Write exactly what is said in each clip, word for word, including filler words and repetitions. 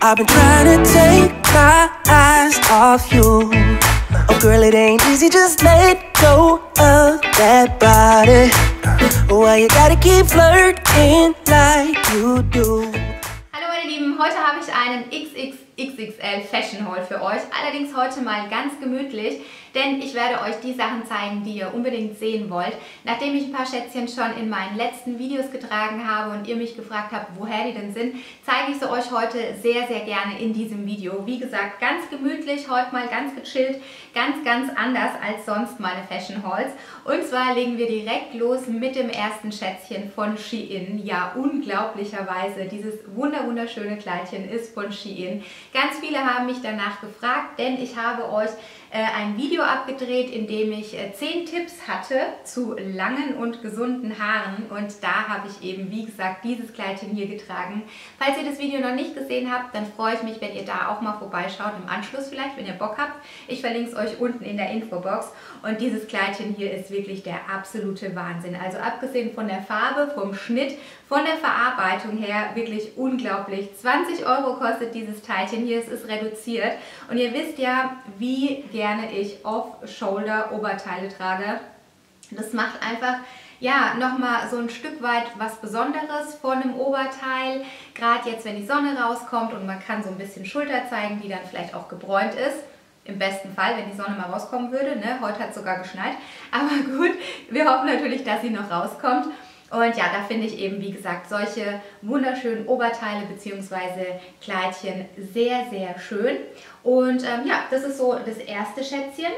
I've been trying to take my eyes off you. Oh girl, it ain't easy, just let go of that body. Why you gotta keep flirting like you do? Hallo meine Lieben, heute habe ich einen X X X X L Fashion Haul für euch. Allerdings heute mal ganz gemütlich, denn ich werde euch die Sachen zeigen, die ihr unbedingt sehen wollt. Nachdem ich ein paar Schätzchen schon in meinen letzten Videos getragen habe und ihr mich gefragt habt, woher die denn sind, zeige ich sie euch heute sehr, sehr gerne in diesem Video. Wie gesagt, ganz gemütlich, heute mal ganz gechillt, ganz, ganz anders als sonst meine Fashion Hauls. Und zwar legen wir direkt los mit dem ersten Schätzchen von Shein. Ja, unglaublicherweise, dieses wunder wunderschöne Kleidchen ist von Shein. Ganz viele haben mich danach gefragt, denn ich habe euch äh, ein Video abgedreht, in dem ich äh, zehn Tipps hatte zu langen und gesunden Haaren. Und da habe ich eben, wie gesagt, dieses Kleidchen hier getragen. Falls ihr das Video noch nicht gesehen habt, dann freue ich mich, wenn ihr da auch mal vorbeischaut, im Anschluss vielleicht, wenn ihr Bock habt. Ich verlinke es euch unten in der Infobox. Und dieses Kleidchen hier ist wirklich der absolute Wahnsinn. Also abgesehen von der Farbe, vom Schnitt, von der Verarbeitung her wirklich unglaublich. zwanzig Euro kostet dieses Teilchen hier, es ist reduziert. Und ihr wisst ja, wie gerne ich Off-Shoulder-Oberteile trage. Das macht einfach ja nochmal so ein Stück weit was Besonderes von einem Oberteil. Gerade jetzt, wenn die Sonne rauskommt und man kann so ein bisschen Schulter zeigen, die dann vielleicht auch gebräunt ist. Im besten Fall, wenn die Sonne mal rauskommen würde. Ne? Heute hat es sogar geschneit. Aber gut, wir hoffen natürlich, dass sie noch rauskommt. Und ja, da finde ich eben, wie gesagt, solche wunderschönen Oberteile bzw. Kleidchen sehr, sehr schön. Und ähm, ja, das ist so das erste Schätzchen,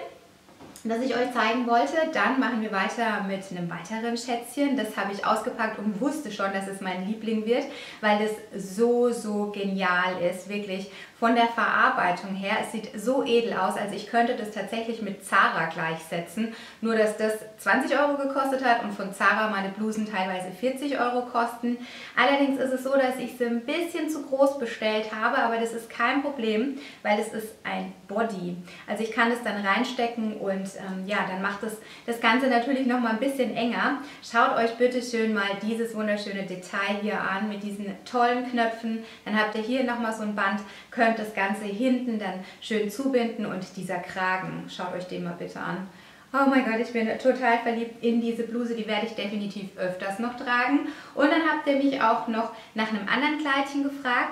das ich euch zeigen wollte. Dann machen wir weiter mit einem weiteren Schätzchen. Das habe ich ausgepackt und wusste schon, dass es mein Liebling wird, weil das so, so genial ist. Wirklich von der Verarbeitung her. Es sieht so edel aus. Also ich könnte das tatsächlich mit Zara gleichsetzen. Nur, dass das zwanzig Euro gekostet hat und von Zara meine Blusen teilweise vierzig Euro kosten. Allerdings ist es so, dass ich sie ein bisschen zu groß bestellt habe, aber das ist kein Problem, weil es ist ein Body. Also ich kann das dann reinstecken und ähm, ja, dann macht das, das Ganze natürlich noch mal ein bisschen enger. Schaut euch bitte schön mal dieses wunderschöne Detail hier an mit diesen tollen Knöpfen. Dann habt ihr hier noch mal so ein Band, könnt das Ganze hinten dann schön zubinden und dieser Kragen, schaut euch den mal bitte an. Oh mein Gott, ich bin total verliebt in diese Bluse, die werde ich definitiv öfters noch tragen. Und dann habt ihr mich auch noch nach einem anderen Kleidchen gefragt.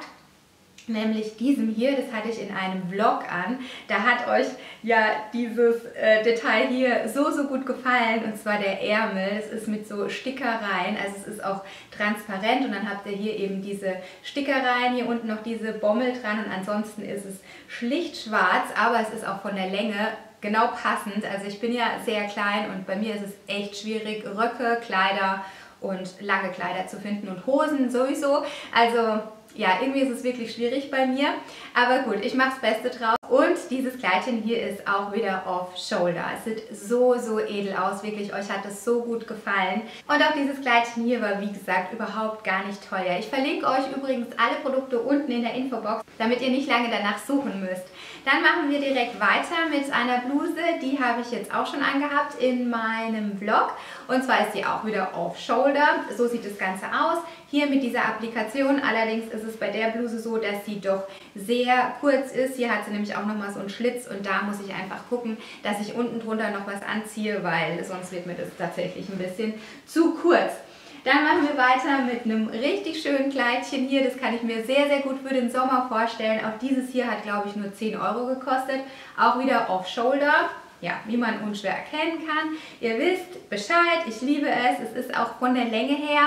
Nämlich diesem hier, das hatte ich in einem Vlog an. Da hat euch ja dieses äh, Detail hier so, so gut gefallen. Und zwar der Ärmel. Es ist mit so Stickereien, also es ist auch transparent. Und dann habt ihr hier eben diese Stickereien, hier unten noch diese Bommel dran. Und ansonsten ist es schlicht schwarz, aber es ist auch von der Länge genau passend. Also ich bin ja sehr klein und bei mir ist es echt schwierig, Röcke, Kleider und lange Kleider zu finden und Hosen sowieso. Also ja, irgendwie ist es wirklich schwierig bei mir, aber gut, ich mache das Beste draus. Und dieses Kleidchen hier ist auch wieder Off-Shoulder. Es sieht so, so edel aus, wirklich, euch hat es so gut gefallen. Und auch dieses Kleidchen hier war, wie gesagt, überhaupt gar nicht teuer. Ich verlinke euch übrigens alle Produkte unten in der Infobox, damit ihr nicht lange danach suchen müsst. Dann machen wir direkt weiter mit einer Bluse, die habe ich jetzt auch schon angehabt in meinem Vlog. Und zwar ist sie auch wieder Off-Shoulder. So sieht das Ganze aus. Hier mit dieser Applikation, allerdings ist es bei der Bluse so, dass sie doch sehr kurz ist. Hier hat sie nämlich auch nochmal so einen Schlitz und da muss ich einfach gucken, dass ich unten drunter noch was anziehe, weil sonst wird mir das tatsächlich ein bisschen zu kurz. Dann machen wir weiter mit einem richtig schönen Kleidchen hier. Das kann ich mir sehr, sehr gut für den Sommer vorstellen. Auch dieses hier hat, glaube ich, nur zehn Euro gekostet. Auch wieder Off-Shoulder. Ja, wie man unschwer erkennen kann. Ihr wisst Bescheid, ich liebe es. Es ist auch von der Länge her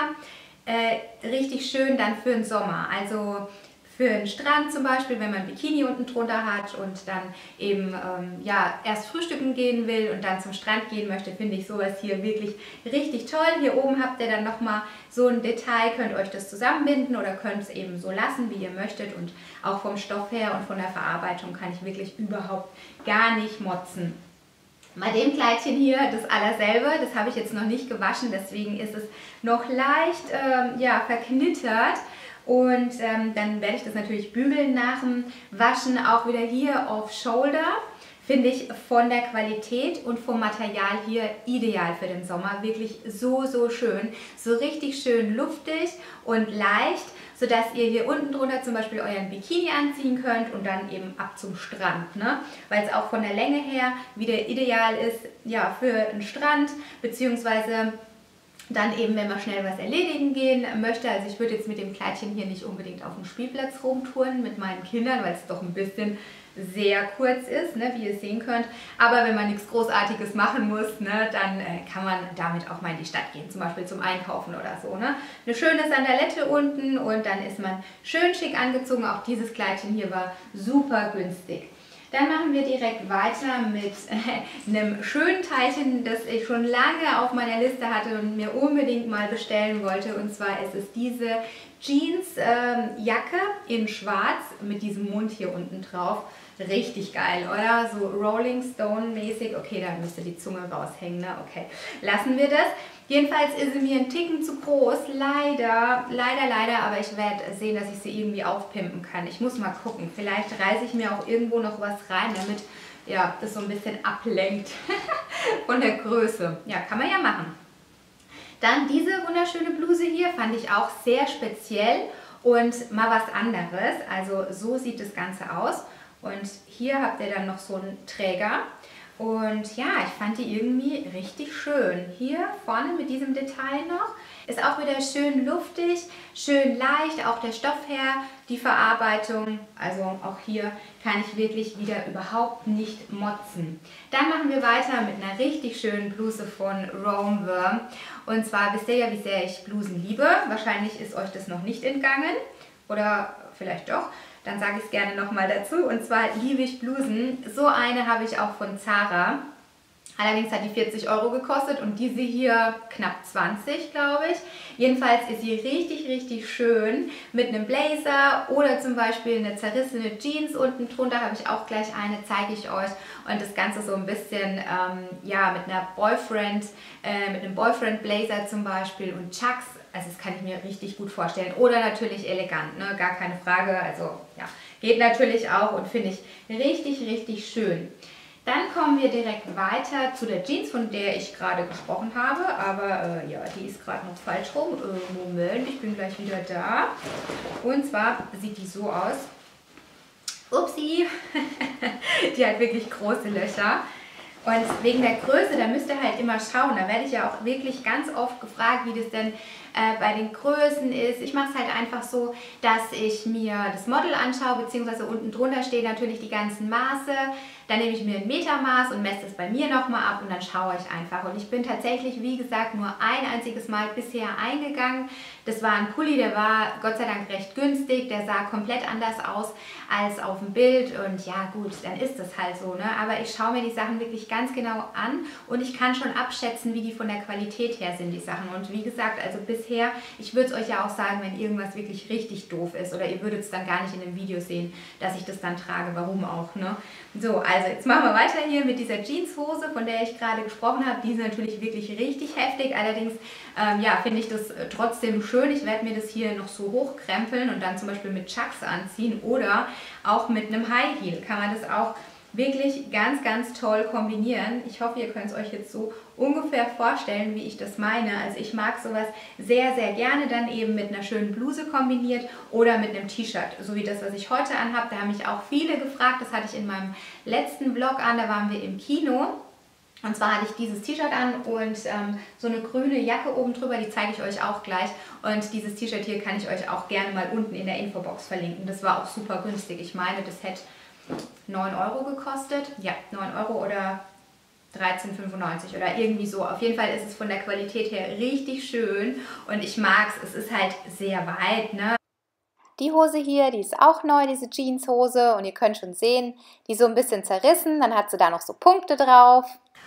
äh, richtig schön dann für den Sommer. Also für den Strand zum Beispiel, wenn man ein Bikini unten drunter hat und dann eben ähm, ja, erst frühstücken gehen will und dann zum Strand gehen möchte, finde ich sowas hier wirklich richtig toll. Hier oben habt ihr dann nochmal so ein Detail, könnt euch das zusammenbinden oder könnt es eben so lassen, wie ihr möchtet. Und auch vom Stoff her und von der Verarbeitung kann ich wirklich überhaupt gar nicht motzen. Bei dem Kleidchen hier, das allerselbe, das habe ich jetzt noch nicht gewaschen, deswegen ist es noch leicht ähm, ja, verknittert. Und ähm, dann werde ich das natürlich bügeln nach dem Waschen. Auch wieder hier Off-Shoulder. finde ich von der Qualität und vom Material hier ideal für den Sommer. Wirklich so, so schön. So richtig schön luftig und leicht, sodass ihr hier unten drunter zum Beispiel euren Bikini anziehen könnt und dann eben ab zum Strand, ne? Weil es auch von der Länge her wieder ideal ist, ja, für einen Strand, beziehungsweise dann eben, wenn man schnell was erledigen gehen möchte. Also ich würde jetzt mit dem Kleidchen hier nicht unbedingt auf dem Spielplatz rumtouren mit meinen Kindern, weil es doch ein bisschen sehr kurz ist, ne, wie ihr sehen könnt. Aber wenn man nichts Großartiges machen muss, ne, dann äh, kann man damit auch mal in die Stadt gehen, zum Beispiel zum Einkaufen oder so. Ne? Eine schöne Sandalette unten und dann ist man schön schick angezogen. Auch dieses Kleidchen hier war super günstig. Dann machen wir direkt weiter mit äh, einem schönen Teilchen, das ich schon lange auf meiner Liste hatte und mir unbedingt mal bestellen wollte. Und zwar ist es diese Jeans-Jacke ähm, in schwarz mit diesem Mund hier unten drauf. Richtig geil, oder? So Rolling Stone mäßig. Okay, da müsste die Zunge raushängen, ne? Okay, lassen wir das. Jedenfalls ist sie mir ein Ticken zu groß, leider, leider, leider, aber ich werde sehen, dass ich sie irgendwie aufpimpen kann. Ich muss mal gucken, vielleicht reiße ich mir auch irgendwo noch was rein, damit ja, das so ein bisschen ablenkt von der Größe. Ja, kann man ja machen. Dann diese wunderschöne Bluse hier fand ich auch sehr speziell und mal was anderes. Also so sieht das Ganze aus. Und hier habt ihr dann noch so einen Träger. Und ja, ich fand die irgendwie richtig schön. Hier vorne mit diesem Detail noch. Ist auch wieder schön luftig, schön leicht, auch der Stoff her, die Verarbeitung. Also auch hier kann ich wirklich wieder überhaupt nicht motzen. Dann machen wir weiter mit einer richtig schönen Bluse von Rome Worm. Und zwar wisst ihr ja, wie sehr ich Blusen liebe. Wahrscheinlich ist euch das noch nicht entgangen. Oder vielleicht doch. Dann sage ich es gerne nochmal dazu. Und zwar liebe ich Blusen. So eine habe ich auch von Zara. Allerdings hat die vierzig Euro gekostet und diese hier knapp zwanzig, glaube ich. Jedenfalls ist sie richtig, richtig schön mit einem Blazer oder zum Beispiel eine zerrissene Jeans unten drunter. Habe ich auch gleich eine, zeige ich euch. Und das Ganze so ein bisschen, ähm, ja, mit einer Boyfriend, äh, mit einem Boyfriend-Blazer zum Beispiel und Chucks. Also das kann ich mir richtig gut vorstellen. Oder natürlich elegant, ne? Gar keine Frage. Also ja, geht natürlich auch und finde ich richtig, richtig schön. Dann kommen wir direkt weiter zu der Jeans, von der ich gerade gesprochen habe. Aber äh, ja, die ist gerade noch falsch rum. Äh, Moment, ich bin gleich wieder da. Und zwar sieht die so aus. Upsi, die hat wirklich große Löcher. Und wegen der Größe, da müsst ihr halt immer schauen. Da werde ich ja auch wirklich ganz oft gefragt, wie das denn äh, bei den Größen ist. Ich mache es halt einfach so, dass ich mir das Model anschaue, beziehungsweise unten drunter stehen natürlich die ganzen Maße. Dann nehme ich mir ein Metermaß und messe es bei mir nochmal ab und dann schaue ich einfach. Und ich bin tatsächlich, wie gesagt, nur ein einziges Mal bisher eingegangen. Das war ein Pulli, der war Gott sei Dank recht günstig. Der sah komplett anders aus als auf dem Bild. Und ja gut, dann ist das halt so, ne? Aber ich schaue mir die Sachen wirklich ganz genau an und ich kann schon abschätzen, wie die von der Qualität her sind, die Sachen. Und wie gesagt, also bisher, ich würde es euch ja auch sagen, wenn irgendwas wirklich richtig doof ist oder ihr würdet es dann gar nicht in dem Video sehen, dass ich das dann trage. Warum auch, ne? So, also jetzt machen wir weiter hier mit dieser Jeanshose, von der ich gerade gesprochen habe. Die ist natürlich wirklich richtig heftig. Allerdings ähm, ja, finde ich das trotzdem schön. Ich werde mir das hier noch so hochkrempeln und dann zum Beispiel mit Chucks anziehen oder auch mit einem High Heel kann man das auch wirklich ganz, ganz toll kombinieren. Ich hoffe, ihr könnt es euch jetzt so ungefähr vorstellen, wie ich das meine. Also ich mag sowas sehr, sehr gerne dann eben mit einer schönen Bluse kombiniert oder mit einem T-Shirt, so wie das, was ich heute anhabe. Da haben mich auch viele gefragt, das hatte ich in meinem letzten Vlog an, da waren wir im Kino. Und zwar hatte ich dieses T-Shirt an und ähm, so eine grüne Jacke oben drüber, die zeige ich euch auch gleich. Und dieses T-Shirt hier kann ich euch auch gerne mal unten in der Infobox verlinken. Das war auch super günstig. Ich meine, das hätte neun Euro gekostet. Ja, neun Euro oder dreizehn fünfundneunzig oder irgendwie so. Auf jeden Fall ist es von der Qualität her richtig schön und ich mag es. Es ist halt sehr weit, ne? Die Hose hier, die ist auch neu, diese Jeanshose und ihr könnt schon sehen, die ist so ein bisschen zerrissen. Dann hat sie da noch so Punkte drauf.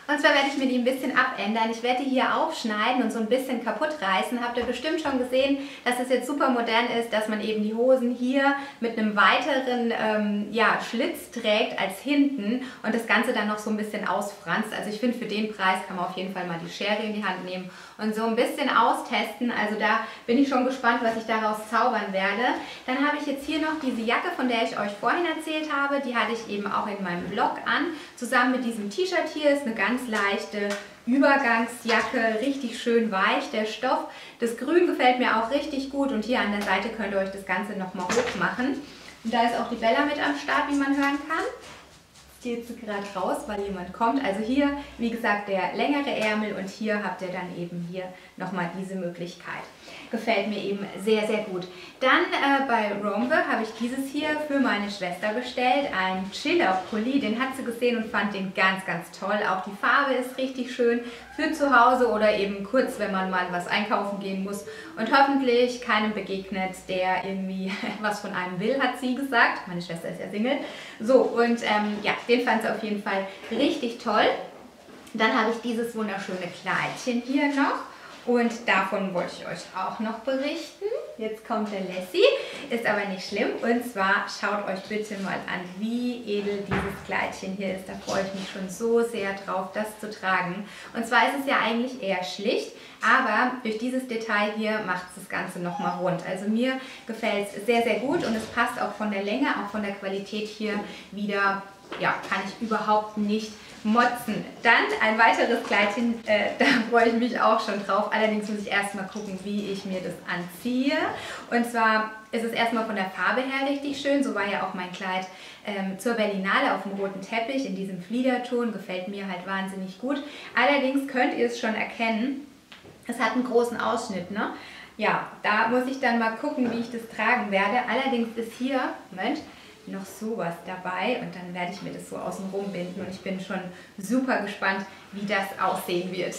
Und zwar werde ich mir die ein bisschen abändern. Ich werde die hier aufschneiden und so ein bisschen kaputt reißen. Habt ihr bestimmt schon gesehen, dass es jetzt super modern ist, dass man eben die Hosen hier mit einem weiteren ähm, ja, Schlitz trägt als hinten und das Ganze dann noch so ein bisschen ausfranst. Also ich finde, für den Preis kann man auf jeden Fall mal die Schere in die Hand nehmen und so ein bisschen austesten. Also da bin ich schon gespannt, was ich daraus zaubern werde. Dann habe ich jetzt hier noch diese Jacke, von der ich euch vorhin erzählt habe. Die hatte ich eben auch in meinem Vlog an. Zusammen mit diesem T-Shirt hier ist eine ganz leichte Übergangsjacke, richtig schön weich, der Stoff. Das Grün gefällt mir auch richtig gut und hier an der Seite könnt ihr euch das Ganze nochmal hoch machen. Und da ist auch die Bella mit am Start, wie man hören kann. Jetzt geht sie gerade raus, weil jemand kommt. Also hier, wie gesagt, der längere Ärmel und hier habt ihr dann eben hier nochmal diese Möglichkeit. Gefällt mir eben sehr, sehr gut. Dann äh, bei Romwe habe ich dieses hier für meine Schwester bestellt. Ein Chiller-Pulli, den hat sie gesehen und fand den ganz, ganz toll. Auch die Farbe ist richtig schön für zu Hause oder eben kurz, wenn man mal was einkaufen gehen muss und hoffentlich keinem begegnet, der irgendwie was von einem will, hat sie gesagt. Meine Schwester ist ja Single. So, und ähm, ja, den fand sie auf jeden Fall richtig toll. Dann habe ich dieses wunderschöne Kleidchen hier noch. Und davon wollte ich euch auch noch berichten. Jetzt kommt der Lassie, ist aber nicht schlimm. Und zwar schaut euch bitte mal an, wie edel dieses Kleidchen hier ist. Da freue ich mich schon so sehr drauf, das zu tragen. Und zwar ist es ja eigentlich eher schlicht, aber durch dieses Detail hier macht es das Ganze nochmal rund. Also mir gefällt es sehr, sehr gut und es passt auch von der Länge, auch von der Qualität hier wieder, ja, kann ich überhaupt nicht motzen. Dann ein weiteres Kleidchen, äh, da freue ich mich auch schon drauf. Allerdings muss ich erstmal gucken, wie ich mir das anziehe. Und zwar ist es erstmal von der Farbe her richtig schön. So war ja auch mein Kleid ähm, zur Berlinale auf dem roten Teppich in diesem Fliederton. Gefällt mir halt wahnsinnig gut. Allerdings könnt ihr es schon erkennen, es hat einen großen Ausschnitt, ne? Ja, da muss ich dann mal gucken, wie ich das tragen werde. Allerdings ist hier, Moment, noch sowas dabei und dann werde ich mir das so außen rum binden und ich bin schon super gespannt, wie das aussehen wird.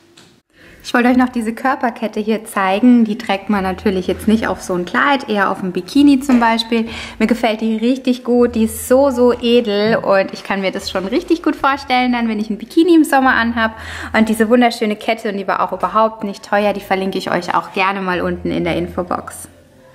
Ich wollte euch noch diese Körperkette hier zeigen. Die trägt man natürlich jetzt nicht auf so ein Kleid, eher auf ein Bikini zum Beispiel. Mir gefällt die richtig gut, die ist so, so edel und ich kann mir das schon richtig gut vorstellen, dann wenn ich ein Bikini im Sommer anhabe. Und diese wunderschöne Kette, und die war auch überhaupt nicht teuer, die verlinke ich euch auch gerne mal unten in der Infobox.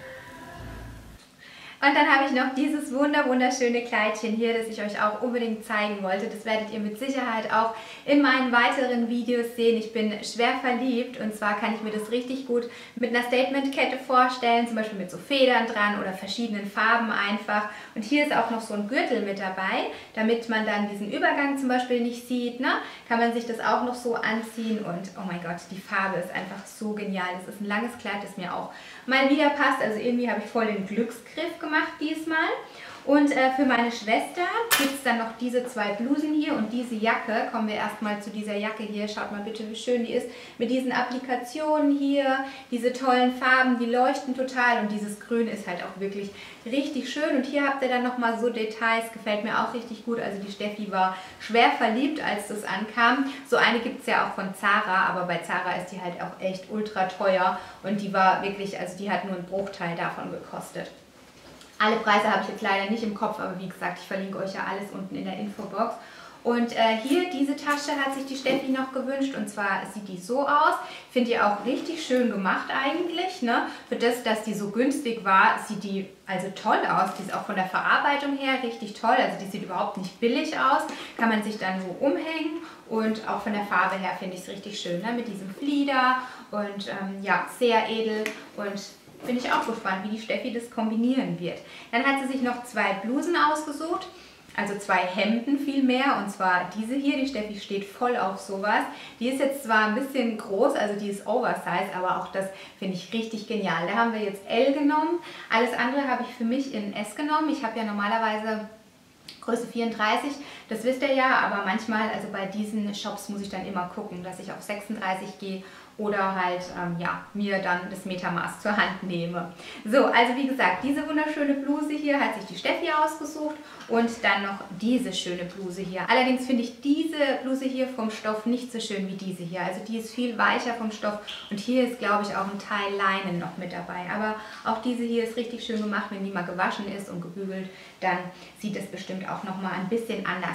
Und dann habe ich noch dieses wunder wunderschöne Kleidchen hier, das ich euch auch unbedingt zeigen wollte. Das werdet ihr mit Sicherheit auch in meinen weiteren Videos sehen. Ich bin schwer verliebt und zwar kann ich mir das richtig gut mit einer Statement-Kette vorstellen, zum Beispiel mit so Federn dran oder verschiedenen Farben einfach. Und hier ist auch noch so ein Gürtel mit dabei, damit man dann diesen Übergang zum Beispiel nicht sieht, ne? Kann man sich das auch noch so anziehen und oh mein Gott, die Farbe ist einfach so genial. Das ist ein langes Kleid, das mir auch mal wieder passt. Also irgendwie habe ich voll den Glücksgriff gemacht diesmal. Und äh, für meine Schwester gibt es dann noch diese zwei Blusen hier und diese Jacke. Kommen wir erstmal zu dieser Jacke hier. Schaut mal bitte, wie schön die ist. Mit diesen Applikationen hier, diese tollen Farben, die leuchten total. Und dieses Grün ist halt auch wirklich richtig schön. Und hier habt ihr dann nochmal so Details, gefällt mir auch richtig gut. Also die Steffi war schwer verliebt, als das ankam. So eine gibt es ja auch von Zara, aber bei Zara ist die halt auch echt ultra teuer. Und die war wirklich, also die hat nur einen Bruchteil davon gekostet. Alle Preise habe ich jetzt leider nicht im Kopf, aber wie gesagt, ich verlinke euch ja alles unten in der Infobox. Und äh, hier, diese Tasche hat sich die Steffi noch gewünscht und zwar sieht die so aus. Finde ich auch richtig schön gemacht eigentlich, ne? Für das, dass die so günstig war, sieht die also toll aus. Die ist auch von der Verarbeitung her richtig toll, also die sieht überhaupt nicht billig aus. Kann man sich dann so umhängen und auch von der Farbe her finde ich es richtig schön, ne? Mit diesem Flieder und ähm, ja, sehr edel und bin ich auch gespannt, wie die Steffi das kombinieren wird. Dann hat sie sich noch zwei Blusen ausgesucht, also zwei Hemden vielmehr, und zwar diese hier. Die Steffi steht voll auf sowas. Die ist jetzt zwar ein bisschen groß, also die ist Oversize, aber auch das finde ich richtig genial. Da haben wir jetzt L genommen. Alles andere habe ich für mich in S genommen. Ich habe ja normalerweise Größe vierunddreißig, das wisst ihr ja, aber manchmal, also bei diesen Shops muss ich dann immer gucken, dass ich auf sechsunddreißig gehe oder halt ähm, ja, mir dann das Metermaß zur Hand nehme. So, also wie gesagt, diese wunderschöne Bluse hier hat sich die Steffi ausgesucht und dann noch diese schöne Bluse hier. Allerdings finde ich diese Bluse hier vom Stoff nicht so schön wie diese hier. Also die ist viel weicher vom Stoff und hier ist, glaube ich, auch ein Teil Leinen noch mit dabei. Aber auch diese hier ist richtig schön gemacht. Wenn die mal gewaschen ist und gebügelt, dann sieht es bestimmt auch nochmal ein bisschen anders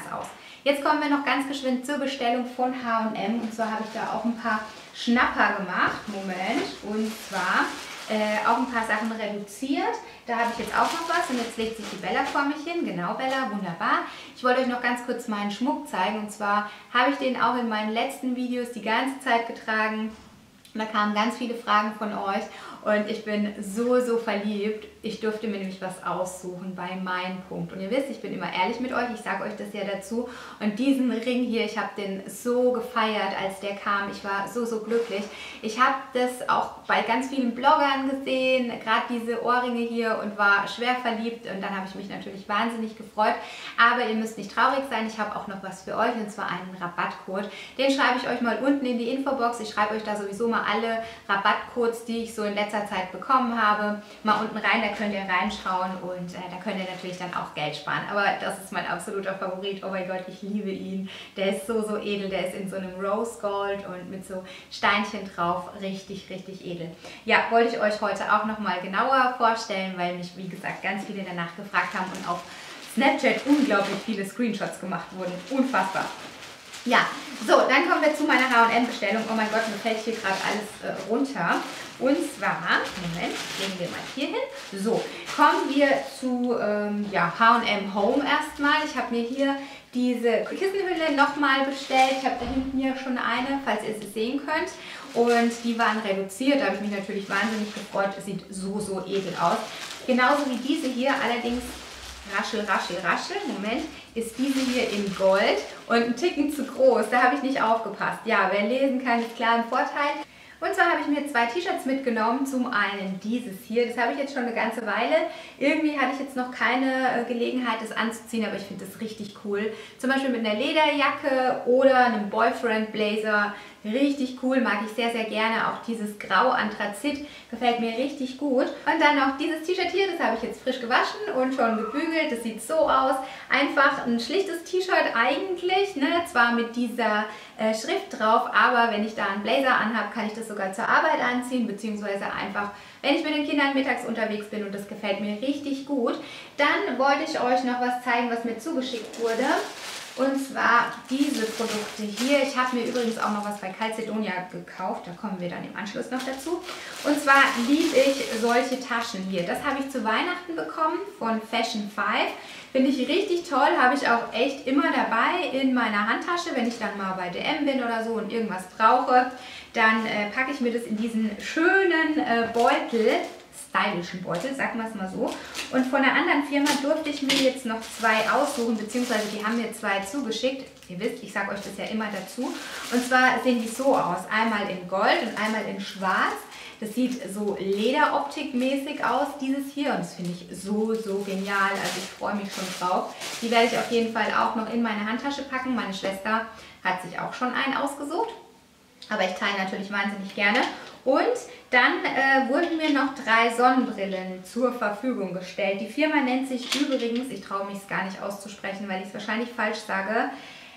aus. Jetzt kommen wir noch ganz geschwind zur Bestellung von H und M. Und zwar habe ich da auch ein paar Schnapper gemacht. Moment. Und zwar äh, auch ein paar Sachen reduziert. Da habe ich jetzt auch noch was. Und jetzt legt sich die Bella vor mich hin. Genau, Bella, wunderbar. Ich wollte euch noch ganz kurz meinen Schmuck zeigen. Und zwar habe ich den auch in meinen letzten Videos die ganze Zeit getragen. Und da kamen ganz viele Fragen von euch. Und ich bin so, so verliebt. Ich durfte mir nämlich was aussuchen bei meinem Punkt. Und ihr wisst, ich bin immer ehrlich mit euch. Ich sage euch das ja dazu. Und diesen Ring hier, ich habe den so gefeiert, als der kam. Ich war so, so glücklich. Ich habe das auch bei ganz vielen Bloggern gesehen, gerade diese Ohrringe hier, und war schwer verliebt. Und dann habe ich mich natürlich wahnsinnig gefreut. Aber ihr müsst nicht traurig sein. Ich habe auch noch was für euch, und zwar einen Rabattcode. Den schreibe ich euch mal unten in die Infobox. Ich schreibe euch da sowieso mal alle Rabattcodes, die ich so in letzter Zeit bekommen habe, mal unten rein, da könnt ihr reinschauen, und äh, da könnt ihr natürlich dann auch Geld sparen. Aber das ist mein absoluter Favorit. Oh mein Gott, ich liebe ihn. Der ist so, so edel. Der ist in so einem Rose Gold und mit so Steinchen drauf. Richtig, richtig edel. Ja, wollte ich euch heute auch nochmal genauer vorstellen, weil mich, wie gesagt, ganz viele danach gefragt haben und auf Snapchat unglaublich viele Screenshots gemacht wurden. Unfassbar. Ja, so, dann kommen wir zu meiner H und M-Bestellung. Oh mein Gott, mir fällt hier gerade alles äh, runter. Und zwar, Moment, legen wir mal hier hin. So, kommen wir zu ähm, ja, H und M Home erstmal. Ich habe mir hier diese Kissenhülle nochmal bestellt. Ich habe da hinten hier schon eine, falls ihr sie sehen könnt. Und die waren reduziert. Da habe ich mich natürlich wahnsinnig gefreut. Es sieht so, so edel aus. Genauso wie diese hier, allerdings raschel, raschel, raschel, Moment, ist diese hier in Gold und ein Ticken zu groß. Da habe ich nicht aufgepasst. Ja, wer lesen kann, ist klar ein Vorteil. Und zwar habe ich mir zwei T-Shirts mitgenommen. Zum einen dieses hier, das habe ich jetzt schon eine ganze Weile. Irgendwie hatte ich jetzt noch keine Gelegenheit, das anzuziehen, aber ich finde das richtig cool. Zum Beispiel mit einer Lederjacke oder einem Boyfriend Blazer. Richtig cool, mag ich sehr, sehr gerne. Auch dieses Grau Anthrazit gefällt mir richtig gut. Und dann noch dieses T-Shirt hier, das habe ich jetzt frisch gewaschen und schon gebügelt. Das sieht so aus. Einfach ein schlichtes T-Shirt eigentlich, ne? Zwar mit dieser äh, Schrift drauf, aber wenn ich da einen Blazer anhabe, kann ich das sogar zur Arbeit anziehen, beziehungsweise einfach, wenn ich mit den Kindern mittags unterwegs bin, und das gefällt mir richtig gut. Dann wollte ich euch noch was zeigen, was mir zugeschickt wurde. Und zwar diese Produkte hier. Ich habe mir übrigens auch noch was bei Calzedonia gekauft. Da kommen wir dann im Anschluss noch dazu. Und zwar liebe ich solche Taschen hier. Das habe ich zu Weihnachten bekommen von Fashion five. Finde ich richtig toll. Habe ich auch echt immer dabei in meiner Handtasche. Wenn ich dann mal bei D M bin oder so und irgendwas brauche, dann äh, packe ich mir das in diesen schönen äh, Beutel. Stylischen Beutel, sagen wir es mal so. Und von einer anderen Firma durfte ich mir jetzt noch zwei aussuchen, beziehungsweise die haben mir zwei zugeschickt. Ihr wisst, ich sage euch das ja immer dazu. Und zwar sehen die so aus. Einmal in Gold und einmal in Schwarz. Das sieht so Lederoptik-mäßig aus, dieses hier. Und das finde ich so, so genial. Also ich freue mich schon drauf. Die werde ich auf jeden Fall auch noch in meine Handtasche packen. Meine Schwester hat sich auch schon einen ausgesucht. Aber ich teile natürlich wahnsinnig gerne. Und dann äh, wurden mir noch drei Sonnenbrillen zur Verfügung gestellt. Die Firma nennt sich übrigens, ich traue mich es gar nicht auszusprechen, weil ich es wahrscheinlich falsch sage,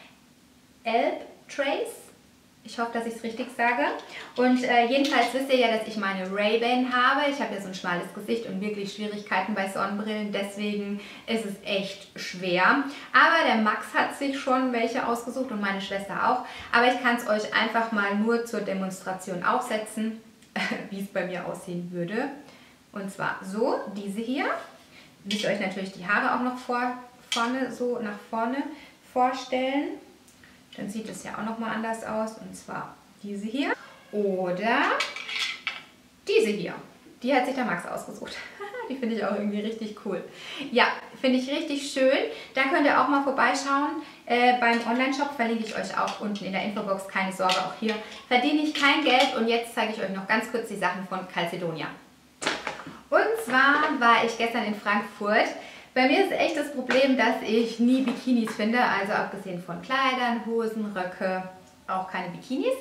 Alptrace. Ich hoffe, dass ich es richtig sage. Und äh, jedenfalls wisst ihr ja, dass ich meine Ray-Ban habe. Ich habe ja so ein schmales Gesicht und wirklich Schwierigkeiten bei Sonnenbrillen. Deswegen ist es echt schwer. Aber der Max hat sich schon welche ausgesucht und meine Schwester auch. Aber ich kann es euch einfach mal nur zur Demonstration aufsetzen, wie es bei mir aussehen würde. Und zwar so, diese hier. Müsst ihr euch natürlich die Haare auch noch vor, vorne, so nach vorne vorstellen. Dann sieht es ja auch nochmal anders aus, und zwar diese hier oder diese hier. Die hat sich der Max ausgesucht. Die finde ich auch irgendwie richtig cool. Ja, finde ich richtig schön. Da könnt ihr auch mal vorbeischauen. Äh, beim Online-Shop verlinke ich euch auch unten in der Infobox. Keine Sorge, auch hier verdiene ich kein Geld. Und jetzt zeige ich euch noch ganz kurz die Sachen von Calzedonia. Und zwar war ich gestern in Frankfurt. Bei mir ist echt das Problem, dass ich nie Bikinis finde, also abgesehen von Kleidern, Hosen, Röcke, auch keine Bikinis.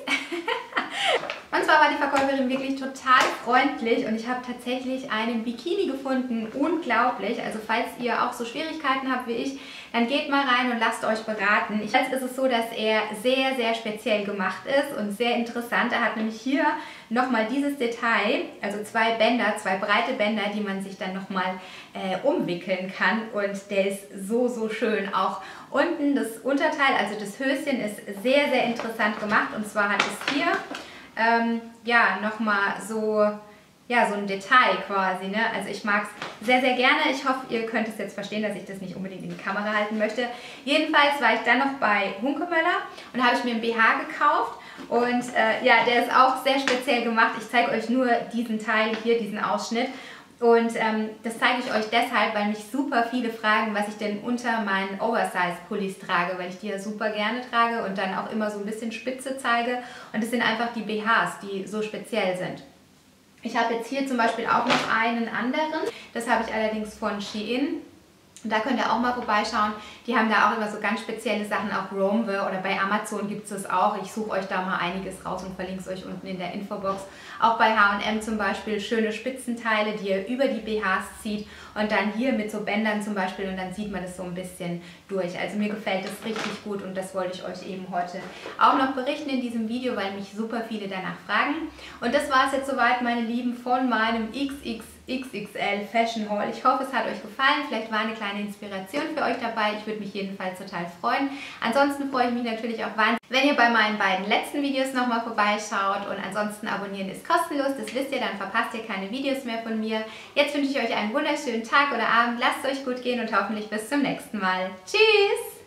Und zwar war die Verkäuferin wirklich total freundlich und ich habe tatsächlich einen Bikini gefunden. Unglaublich. Also falls ihr auch so Schwierigkeiten habt wie ich, dann geht mal rein und lasst euch beraten. Jetzt ist es so, dass er sehr, sehr speziell gemacht ist und sehr interessant. Er hat nämlich hier nochmal dieses Detail, also zwei Bänder, zwei breite Bänder, die man sich dann nochmal äh, umwickeln kann und der ist so, so schön. Auch unten das Unterteil, also das Höschen ist sehr, sehr interessant gemacht und zwar hat es hier ähm, ja nochmal so... ja, so ein Detail quasi, ne? Also ich mag es sehr, sehr gerne. Ich hoffe, ihr könnt es jetzt verstehen, dass ich das nicht unbedingt in die Kamera halten möchte. Jedenfalls war ich dann noch bei Hunkemöller und habe ich mir einen B H gekauft. Und äh, ja, der ist auch sehr speziell gemacht. Ich zeige euch nur diesen Teil hier, diesen Ausschnitt. Und ähm, das zeige ich euch deshalb, weil mich super viele fragen, was ich denn unter meinen Oversize-Pullis trage, weil ich die ja super gerne trage und dann auch immer so ein bisschen Spitze zeige. Und das sind einfach die B Hs, die so speziell sind. Ich habe jetzt hier zum Beispiel auch noch einen anderen, das habe ich allerdings von Shein. Und da könnt ihr auch mal vorbeischauen. Die haben da auch immer so ganz spezielle Sachen, auch Romwe oder bei Amazon gibt es das auch. Ich suche euch da mal einiges raus und verlinke es euch unten in der Infobox. Auch bei H und M zum Beispiel schöne Spitzenteile, die ihr über die B Hs zieht und dann hier mit so Bändern zum Beispiel und dann sieht man das so ein bisschen durch. Also mir gefällt das richtig gut und das wollte ich euch eben heute auch noch berichten in diesem Video, weil mich super viele danach fragen. Und das war es jetzt soweit, meine Lieben, von meinem X X X X L Fashion Haul. Ich hoffe, es hat euch gefallen. Vielleicht war eine kleine Inspiration für euch dabei. Ich würde mich jedenfalls total freuen. Ansonsten freue ich mich natürlich auch wahnsinnig, wenn ihr bei meinen beiden letzten Videos nochmal vorbeischaut. Und ansonsten abonnieren ist kostenlos. Das wisst ihr, dann verpasst ihr keine Videos mehr von mir. Jetzt wünsche ich euch einen wunderschönen Tag oder Abend. Lasst es euch gut gehen und hoffentlich bis zum nächsten Mal. Tschüss!